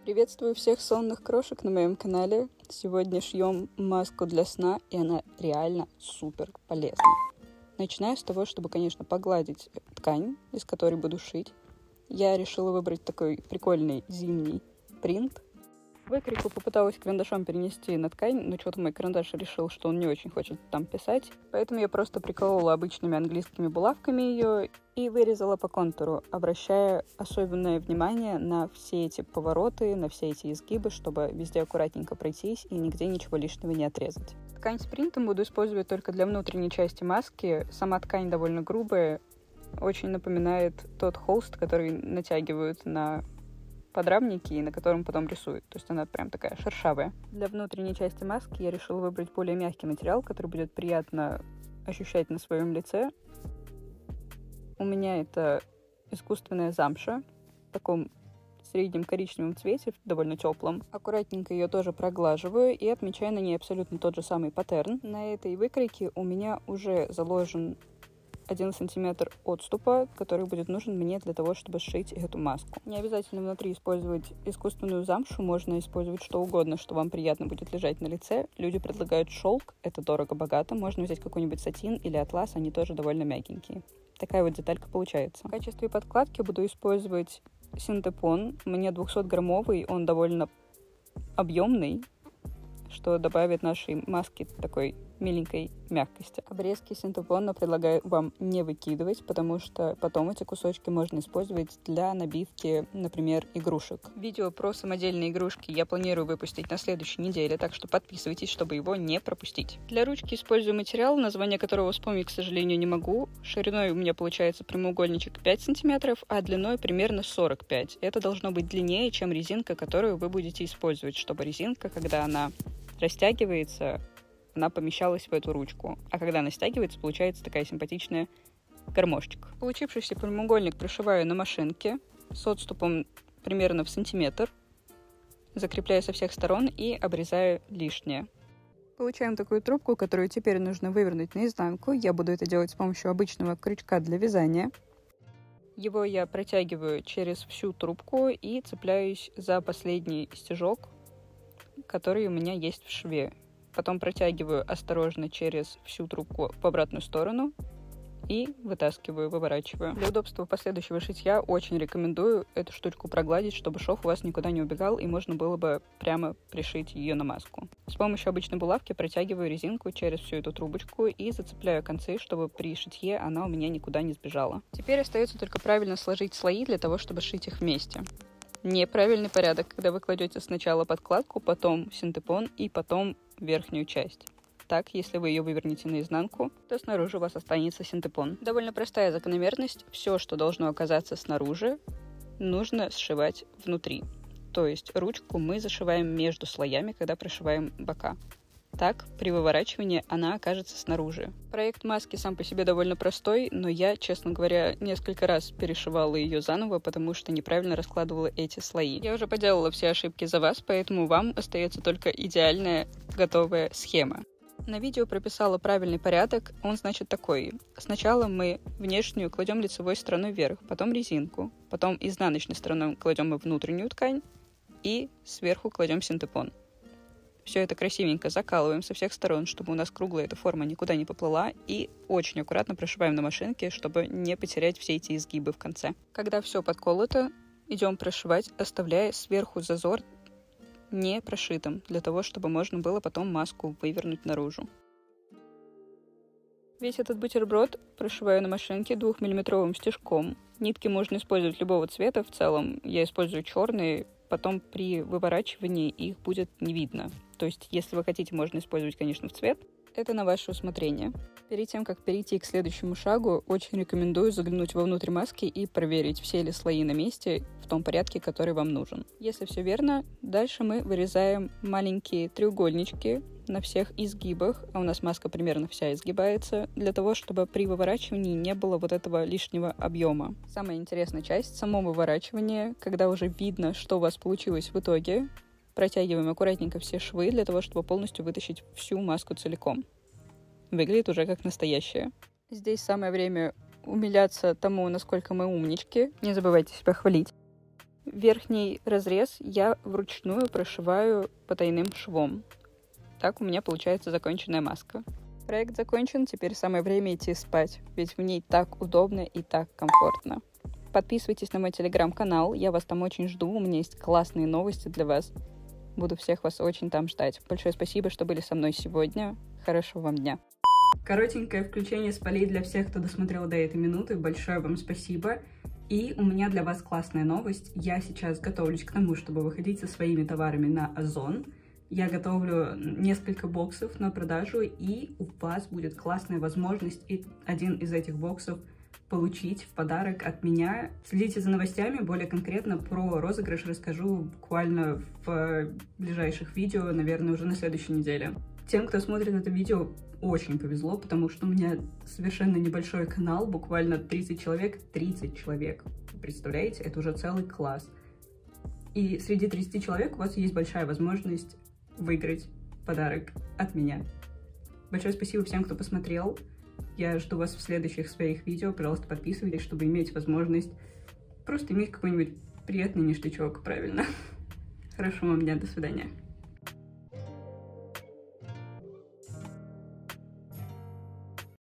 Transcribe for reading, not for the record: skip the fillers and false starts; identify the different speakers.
Speaker 1: Приветствую всех сонных крошек на моем канале. Сегодня шьем маску для сна, и она реально супер полезна. Начинаю с того, чтобы, конечно, погладить ткань, из которой буду шить. Я решила выбрать такой прикольный зимний принт. Выкройку попыталась карандашом перенести на ткань, но что-то мой карандаш решил, что он не очень хочет там писать. Поэтому я просто приколола обычными английскими булавками ее и вырезала по контуру, обращая особенное внимание на все эти повороты, на все эти изгибы, чтобы везде аккуратненько пройтись и нигде ничего лишнего не отрезать. Ткань с принтом буду использовать только для внутренней части маски. Сама ткань довольно грубая, очень напоминает тот холст, который натягивают на подрамники и на котором потом рисуют. То есть она прям такая шершавая. Для внутренней части маски я решила выбрать более мягкий материал, который будет приятно ощущать на своем лице. У меня это искусственная замша в таком среднем коричневом цвете, довольно теплом. Аккуратненько ее тоже проглаживаю и отмечаю на ней абсолютно тот же самый паттерн. На этой выкройке у меня уже заложен 1 сантиметр отступа, который будет нужен мне для того, чтобы сшить эту маску. Не обязательно внутри использовать искусственную замшу, можно использовать что угодно, что вам приятно будет лежать на лице. Люди предлагают шелк, это дорого-богато. Можно взять какой-нибудь сатин или атлас, они тоже довольно мягенькие. Такая вот деталька получается. В качестве подкладки буду использовать синтепон. Мне 200-граммовый, он довольно объемный, что добавит нашей маске такой миленькой мягкости. Обрезки синтепона предлагаю вам не выкидывать, потому что потом эти кусочки можно использовать для набивки, например, игрушек. Видео про самодельные игрушки я планирую выпустить на следующей неделе, так что подписывайтесь, чтобы его не пропустить. Для ручки использую материал, название которого вспомнить, к сожалению, не могу. Шириной у меня получается прямоугольничек 5 см, а длиной примерно 45. Это должно быть длиннее, чем резинка, которую вы будете использовать, чтобы резинка, когда она растягивается, она помещалась в эту ручку. А когда она стягивается, получается такая симпатичная гармошечка. Получившийся прямоугольник пришиваю на машинке с отступом примерно в сантиметр. Закрепляю со всех сторон и обрезаю лишнее. Получаем такую трубку, которую теперь нужно вывернуть наизнанку. Я буду это делать с помощью обычного крючка для вязания. Его я протягиваю через всю трубку и цепляюсь за последний стежок, который у меня есть в шве. Потом протягиваю осторожно через всю трубку в обратную сторону и вытаскиваю, выворачиваю. Для удобства последующего шитья очень рекомендую эту штучку прогладить, чтобы шов у вас никуда не убегал и можно было бы прямо пришить ее на маску. С помощью обычной булавки протягиваю резинку через всю эту трубочку и зацепляю концы, чтобы при шитье она у меня никуда не сбежала. Теперь остается только правильно сложить слои для того, чтобы сшить их вместе. Неправильный порядок, когда вы кладете сначала подкладку, потом синтепон и потом верхнюю часть. Так, если вы ее вывернете наизнанку, то снаружи у вас останется синтепон. Довольно простая закономерность. Все, что должно оказаться снаружи, нужно сшивать внутри. То есть ручку мы зашиваем между слоями, когда прошиваем бока. Так, при выворачивании она окажется снаружи. Проект маски сам по себе довольно простой, но я, честно говоря, несколько раз перешивала ее заново, потому что неправильно раскладывала эти слои. Я уже поделала все ошибки за вас, поэтому вам остается только идеальная готовая схема. На видео прописала правильный порядок, он значит такой. Сначала мы внешнюю кладем лицевой стороной вверх, потом резинку, потом изнаночной стороной кладем внутреннюю ткань и сверху кладем синтепон. Все это красивенько закалываем со всех сторон, чтобы у нас круглая эта форма никуда не поплыла, и очень аккуратно прошиваем на машинке, чтобы не потерять все эти изгибы в конце. Когда все подколото, идем прошивать, оставляя сверху зазор не прошитым, для того, чтобы можно было потом маску вывернуть наружу. Весь этот бутерброд прошиваю на машинке 2-миллиметровым стежком. Нитки можно использовать любого цвета в целом. Я использую черные, потом при выворачивании их будет не видно. То есть, если вы хотите, можно использовать, конечно, в цвет. Это на ваше усмотрение. Перед тем, как перейти к следующему шагу, очень рекомендую заглянуть вовнутрь маски и проверить, все ли слои на месте в том порядке, который вам нужен. Если все верно, дальше мы вырезаем маленькие треугольнички на всех изгибах, а у нас маска примерно вся изгибается, для того, чтобы при выворачивании не было вот этого лишнего объема. Самая интересная часть — само выворачивание, когда уже видно, что у вас получилось в итоге. Протягиваем аккуратненько все швы для того, чтобы полностью вытащить всю маску целиком. Выглядит уже как настоящая. Здесь самое время умиляться тому, насколько мы умнички. Не забывайте себя хвалить. Верхний разрез я вручную прошиваю потайным швом. Так у меня получается законченная маска. Проект закончен, теперь самое время идти спать, ведь в ней так удобно и так комфортно. Подписывайтесь на мой телеграм-канал, я вас там очень жду, у меня есть классные новости для вас. Буду всех вас очень там ждать. Большое спасибо, что были со мной сегодня. Хорошего вам дня. Коротенькое включение с полей для всех, кто досмотрел до этой минуты. Большое вам спасибо. И у меня для вас классная новость. Я сейчас готовлюсь к тому, чтобы выходить со своими товарами на Озон. Я готовлю несколько боксов на продажу, и у вас будет классная возможность один из этих боксов получить в подарок от меня. Следите за новостями, более конкретно про розыгрыш расскажу буквально в ближайших видео, наверное, уже на следующей неделе. Тем, кто смотрит это видео, очень повезло, потому что у меня совершенно небольшой канал, буквально 30 человек. 30 человек. Представляете? Это уже целый класс. И среди 30 человек у вас есть большая возможность выиграть подарок от меня. Большое спасибо всем, кто посмотрел. Я жду вас в следующих своих видео. Пожалуйста, подписывайтесь, чтобы иметь возможность просто иметь какой-нибудь приятный ништячок, правильно? Хорошего вам дня, до свидания.